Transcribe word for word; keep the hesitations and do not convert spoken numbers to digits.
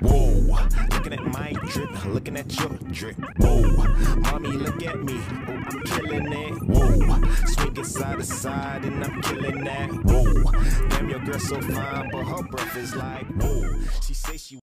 Whoa, looking at my drip, looking at your drip. Whoa, mommy, look at me. Oh, I'm killing it. Whoa, swinging side to side and I'm killing that. Whoa, damn, your girl so fine, but her breath is like whoa. She say she